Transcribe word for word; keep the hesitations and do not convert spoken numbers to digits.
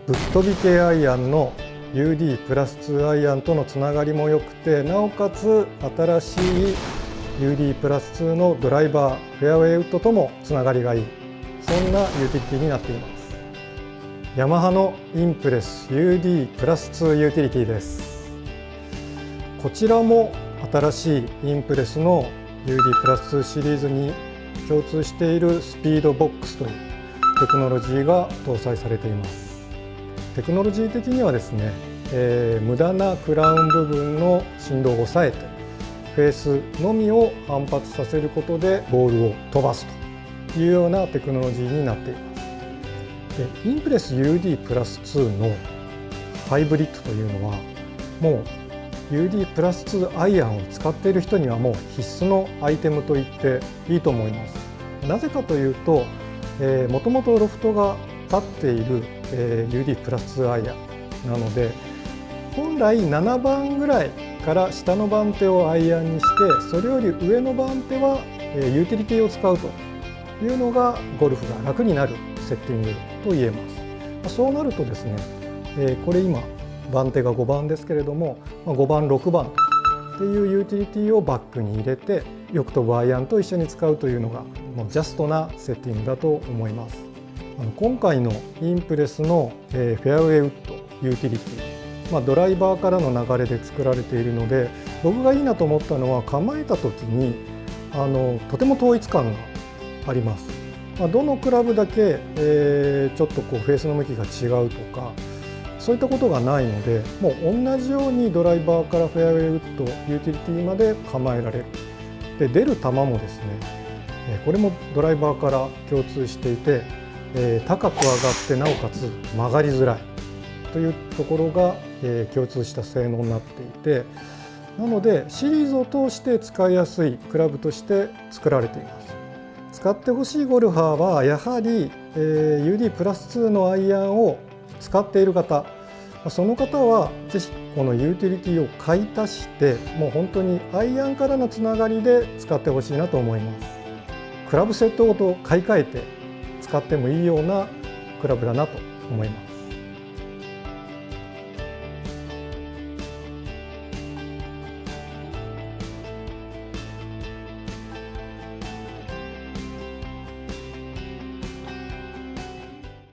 ぶっ飛び系アイアンの ユーディープラスツー アイアンとのつながりも良くて、なおかつ新しい ユーディープラスツー のドライバーフェアウェイウッドともつながりがいい、そんなユーティリティになっています。ヤマハのインプレス ユーディープラスツー ユーティリティです。こちらも新しいインプレスの ユーディープラスツー シリーズに共通しているスピードボックスというテクノロジーが搭載されています。テクノロジー的にはですね、えー、無駄なクラウン部分の振動を抑えてフェースのみを反発させることでボールを飛ばすというようなテクノロジーになっています。でインプレス ユーディープラスツー のハイブリッドというのはもう ユーディープラスツー アイアンを使っている人にはもう必須のアイテムと言っていいと思います。なぜかというと、えー、もともとロフトが立っている、えー、ユーディープラスツー アイアンなので、本来ななばんぐらいから下の番手をアイアンにして、それより上の番手は、えー、ユーティリティを使うというのがゴルフが楽になるセッティングと言えます。そうなるとですね、えー、これ今番手がごばんですけれども、ごばんろくばんっていうユーティリティをバックに入れてよく飛ぶアイアンと一緒に使うというのがもうジャストなセッティングだと思います。あの今回のインプレスの、えー、フェアウェイウッドユーティリティ、まあ、ドライバーからの流れで作られているので、僕がいいなと思ったのは構えた時にあのとても統一感があります。まあ、どのクラブだけ、えー、ちょっとこうフェースの向きが違うとかそういったことがないので、もう同じようにドライバーからフェアウェイウッドユーティリティまで構えられる。で出る球もですね、これもドライバーから共通していて、えー、高く上がってなおかつ曲がりづらいというところが、えー、共通した性能になっていて、なのでシリーズを通して使いやすいクラブとして作られています。使ってほしいゴルファーはやはり、えー、ユーディープラスツー のアイアンを使っている方、その方はぜひこのユーティリティを買い足して、もう本当にアイアンからのつながりで使ってほしいなと思います。クラブセットごと買い替えて使ってもいいようなクラブだなと思います。